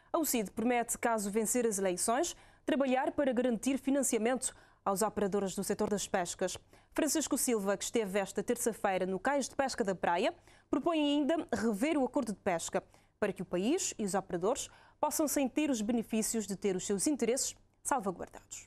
A UCID promete, caso vencer as eleições, trabalhar para garantir financiamento aos operadores do setor das pescas. Francisco Silva, que esteve esta terça-feira no Cais de Pesca da Praia, propõe ainda rever o acordo de pesca para que o país e os operadores possam sentir os benefícios de ter os seus interesses salvaguardados.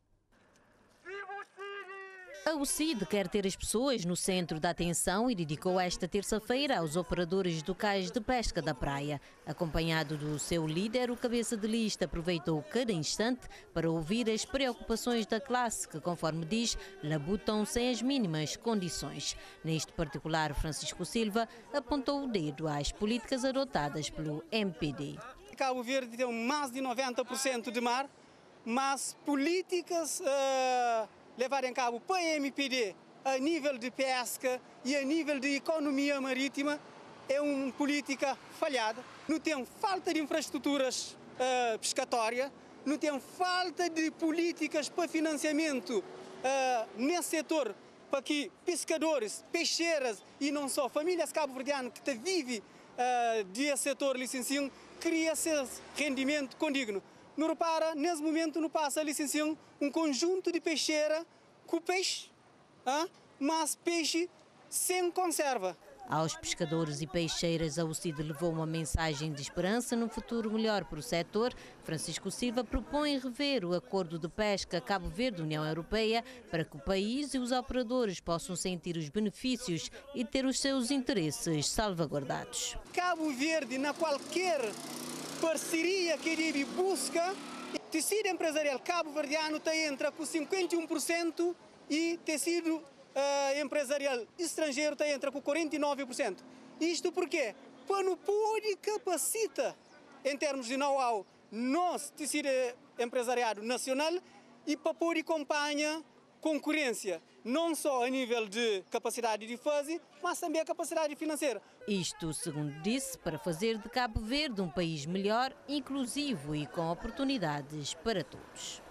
A UCID quer ter as pessoas no centro da atenção e dedicou esta terça-feira aos operadores do Cais de Pesca da Praia. Acompanhado do seu líder, o cabeça de lista aproveitou cada instante para ouvir as preocupações da classe que, conforme diz, labutam sem as mínimas condições. Neste particular, Francisco Silva apontou o dedo às políticas adotadas pelo MPD. Cabo Verde tem mais de 90% de mar, mas políticas levar em cabo para a MPD a nível de pesca e a nível de economia marítima é uma política falhada. Não tem falta de infraestruturas pescatórias, não tem falta de políticas para financiamento nesse setor para que pescadores, peixeiras e não só famílias cabo-verdianas que vivem desse setor licenciam cria seus rendimento condigno. Não repara, nesse momento não passa a licenciar um conjunto de peixeira com peixe, mas peixe sem conserva. Aos pescadores e peixeiras, a UCID levou uma mensagem de esperança num futuro melhor para o setor. Francisco Silva propõe rever o acordo de pesca Cabo Verde-União Europeia para que o país e os operadores possam sentir os benefícios e ter os seus interesses salvaguardados. Cabo Verde, na qualquer parceria que ele busca, tecido empresarial cabo-verdiano entra com 51% e tecido empresarial estrangeiro entra com 49%. Isto porque para não poder capacitar em termos de know-how nosso tecido empresariado nacional e para poder acompanhar concorrência, não só a nível de capacidade de fazer, mas também a capacidade financeira. Isto, segundo disse, para fazer de Cabo Verde um país melhor, inclusivo e com oportunidades para todos.